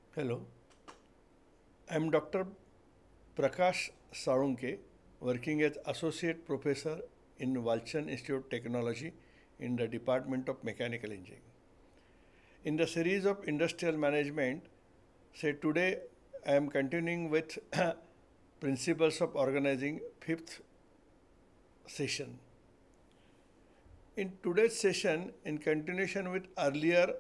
Hello, I am Dr. P.V.Salunke, working as Associate Professor in Walchand Institute of Technology in the Department of Mechanical Engineering. In the series of Industrial Management, today I am continuing with Principles of Organizing, fifth session. In today's session, in continuation with earlier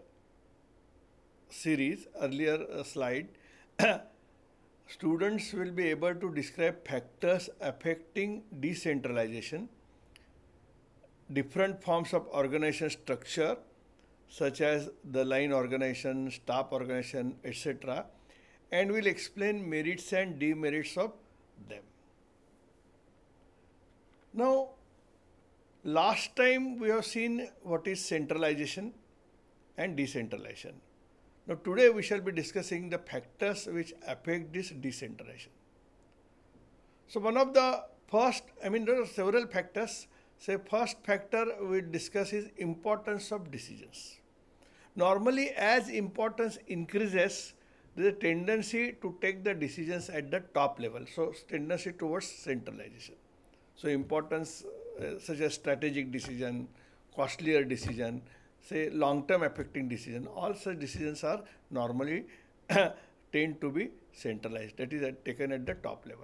slide, students will be able to describe factors affecting decentralization, different forms of organization structure such as the line organization, staff organization, etc., and will explain merits and demerits of them. Now, last time we have seen what is centralization and decentralization. Now today we shall be discussing the factors which affect this decentralization. So one of the first, there are several factors. First factor we discuss is importance of decisions. Normally as importance increases, there is a tendency to take the decisions at the top level. So tendency towards centralization. So importance such as strategic decision, costlier decision, long-term affecting decision, all such decisions are normally tend to be centralized, that is taken at the top level.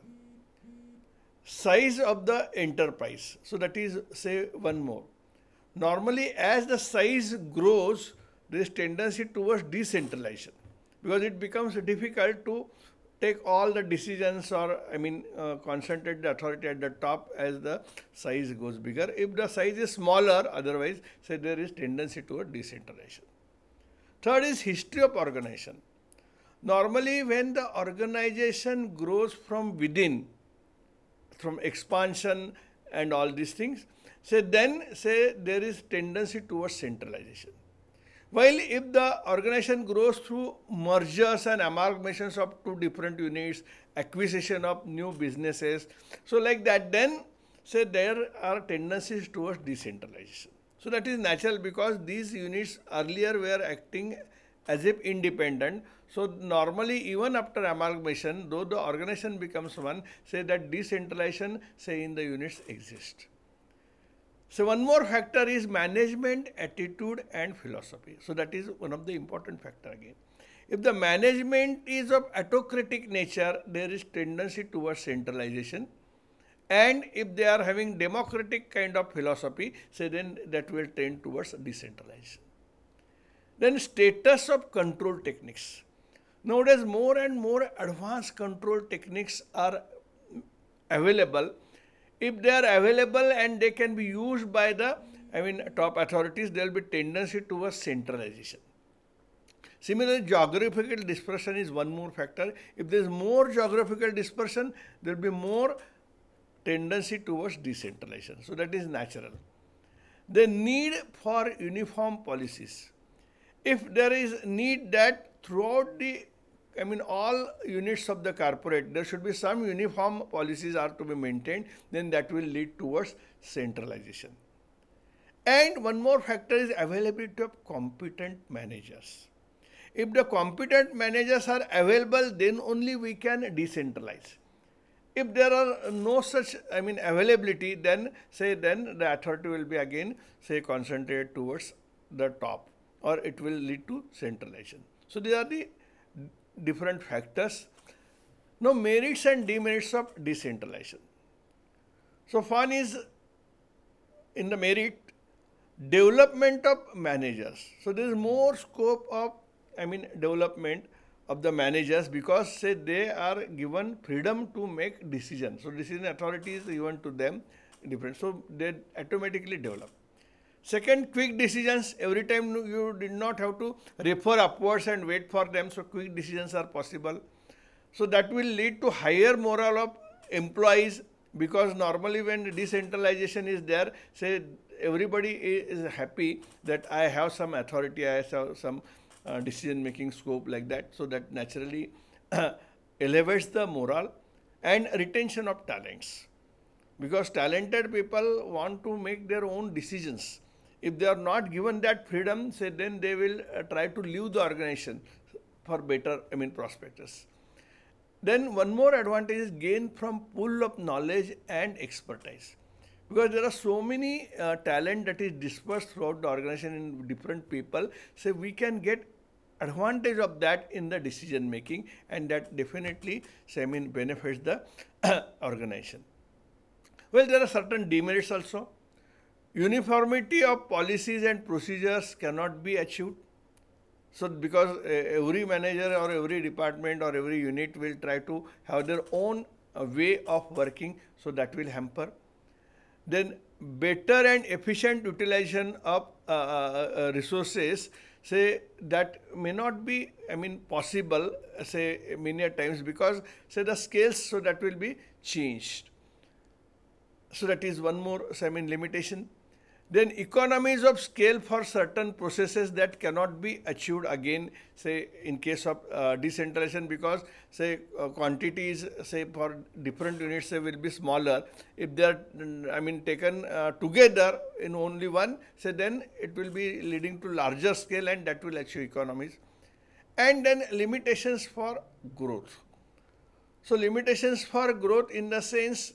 Size of the enterprise, so that is one more. Normally as the size grows, there is tendency towards decentralization because it becomes difficult to take all the decisions or concentrate the authority at the top as the size goes bigger. If the size is smaller, otherwise there is tendency toward decentralization. Third is history of organization. Normally when the organization grows from within, from expansion and all these things, then there is tendency towards centralization. While if the organization grows through mergers and amalgamations of two different units, acquisition of new businesses, so like that, then there are tendencies towards decentralization. So that is natural because these units earlier were acting as if independent. So normally even after amalgamation, though the organization becomes one, that decentralization in the units exists. So one more factor is management attitude and philosophy. So that is one of the important factor again. If the management is of autocratic nature, there is tendency towards centralization. And if they are having democratic kind of philosophy, then that will tend towards decentralization. Then status of control techniques. Nowadays more and more advanced control techniques are available. If they are available and they can be used by the top authorities, there will be tendency towards centralization. Similarly, geographical dispersion is one more factor. If there is more geographical dispersion, there will be more tendency towards decentralization. So that is natural. The need for uniform policies. If there is need that throughout the all units of the corporate, there should be some uniform policies are to be maintained, then that will lead towards centralization. And one more factor is availability of competent managers. If the competent managers are available, then only we can decentralize. If there are no such availability, then then the authority will be again concentrated towards the top, or it will lead to centralization. So these are the different factors. Now merits and demerits of decentralization. So one is in the merit, development of managers. So there is more scope of development of the managers because they are given freedom to make decisions. So decision authority is given to them different. So they automatically develop. Second, quick decisions. Every time you did not have to refer upwards and wait for them, so quick decisions are possible. So that will lead to higher morale of employees because normally when decentralization is there, everybody is happy that I have some authority, I have some decision making scope like that. So that naturally elevates the morale and retention of talents because talented people want to make their own decisions. If they are not given that freedom, then they will try to leave the organization. for better, prospectors. Then one more advantage is gain from pool of knowledge and expertise. Because there are so many talent that is dispersed throughout the organization in different people, so we can get advantage of that in the decision making, and that definitely benefits the organization. Well, there are certain demerits also. Uniformity of policies and procedures cannot be achieved. So because every manager or every department or every unit will try to have their own way of working, so that will hamper. Then better and efficient utilization of resources, say that may not be possible, say many times, because say the scales, so that will be changed. So that is one more limitation. Then economies of scale for certain processes that cannot be achieved again, say in case of decentralization, because say quantities, say for different units, say will be smaller. If they are taken together in only one, say then it will be leading to larger scale, and that will achieve economies. And then limitations for growth. So limitations for growth in the sense,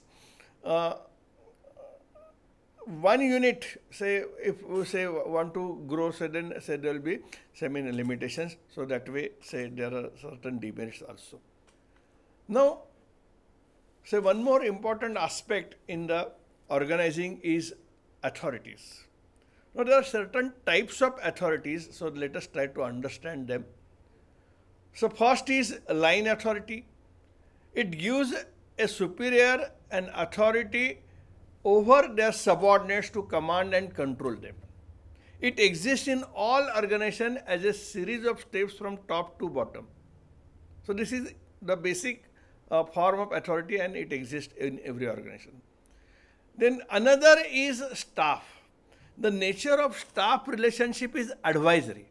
one unit, say if we say want to grow, say then say there will be limitations. So that way, say there are certain demerits also. Now, say one more important aspect in the organizing is authorities. Now there are certain types of authorities, so let us try to understand them. So first is line authority. It gives a superior an authority over their subordinates to command and control them. It exists in all organizations as a series of steps from top to bottom. So this is the basic form of authority, and it exists in every organization. Then another is staff. The nature of staff relationship is advisory.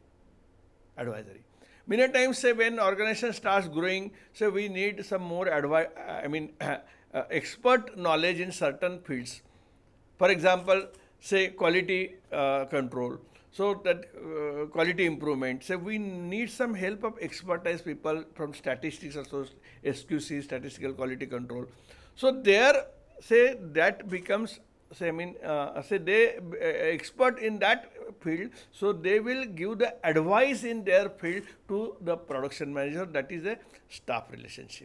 Many times, say when organization starts growing, say we need some more expert knowledge in certain fields. For example, say quality control, so that quality improvement. So we need some help of expertise people from statistics, also SQC, statistical quality control. So there, say that becomes, say they expert in that field, so they will give the advice in their field to the production manager. That is a staff relationship.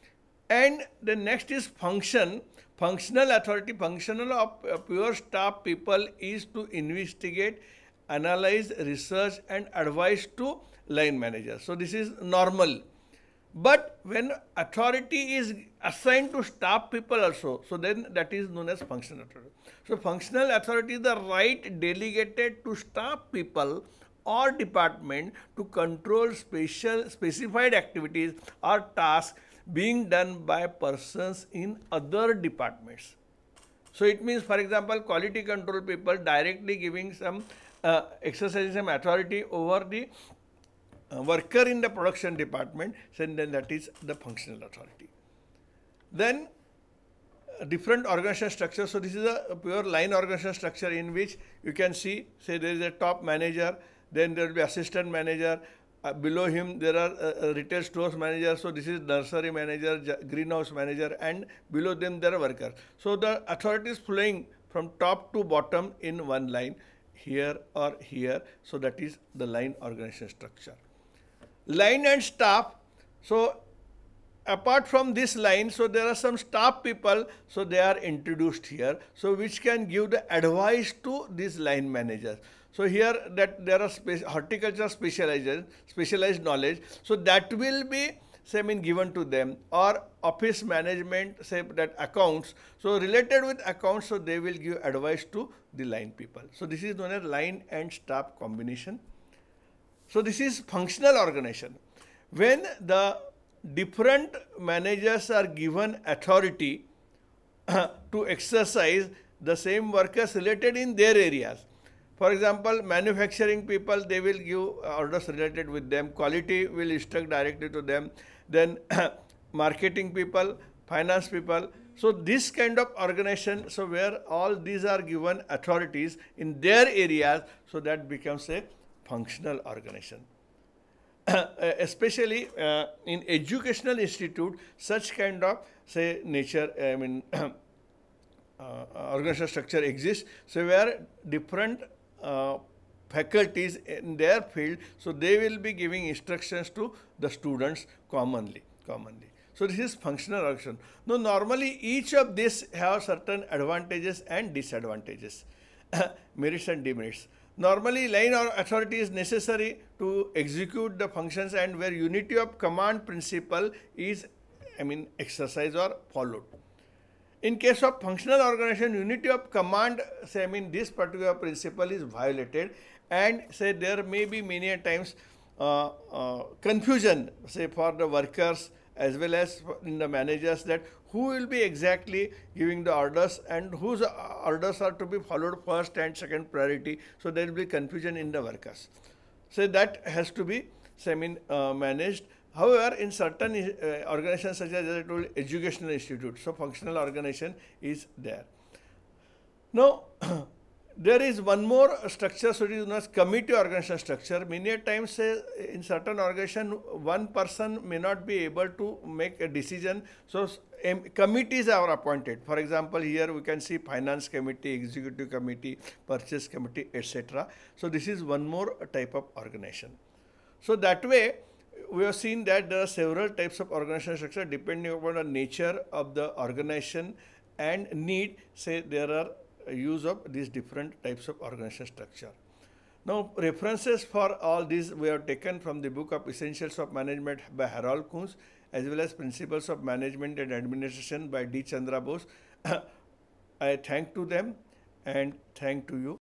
And the next is function. Functional authority. Functional of pure staff people is to investigate, analyze, research and advise to line manager. So this is normal. But when authority is assigned to staff people also, so then that is known as functional authority. So functional authority is the right delegated to staff people or department to control specified activities or tasks being done by persons in other departments. So it means, for example, quality control people directly giving some exercising some authority over the worker in the production department, so then that is the functional authority. Then different organization structure. So this is a pure line organization structure in which you can see, say there is a top manager, then there will be assistant manager, below him there are retail stores manager, so this is nursery manager, greenhouse manager, and below them there are workers. So the authority is flowing from top to bottom in one line, here or here, so that is the line organization structure. Line and staff. So apart from this line, so there are some staff people, so they are introduced here, so which can give the advice to these line managers. So here that there are horticulture specialized knowledge, so that will be given to them, or office management, say that accounts, so related with accounts, so they will give advice to the line people. So this is known as line and staff combination. So this is functional organization. When the different managers are given authority to exercise the same workers related in their areas. For example, manufacturing people, they will give orders related with them. Quality will instruct directly to them. Then marketing people, finance people. So this kind of organization, so where all these are given authorities in their areas, so that becomes a functional organization. especially in educational institute, such kind of say nature, I mean organizational structure exists. So where different faculties in their field, so they will be giving instructions to the students commonly. So this is functional organization. Now normally each of these have certain advantages and disadvantages, merits and demerits. Normally line or authority is necessary to execute the functions and where unity of command principle is, I mean, exercised or followed. In case of functional organization, unity of command, say, I mean, this particular principle is violated, and say there may be many a times confusion, say, for the workers as well as in the managers, that who will be exactly giving the orders and whose orders are to be followed first and second priority. So there will be confusion in the workers. So that has to be, say, I mean, managed. However, in certain organizations such as I told, educational institutes, so functional organization is there. Now, there is one more structure, so it is known as committee organization structure. Many a times in certain organization, one person may not be able to make a decision, so committees are appointed. For example, here we can see finance committee, executive committee, purchase committee, etc. So this is one more type of organization. So that way, we have seen that there are several types of organizational structure depending upon the nature of the organization and need. Say there are use of these different types of organizational structure. Now, references for all these we have taken from the book of Essentials of Management by Harold Kuhns, as well as Principles of Management and Administration by D. Chandra Bose. I thank to them and thank to you.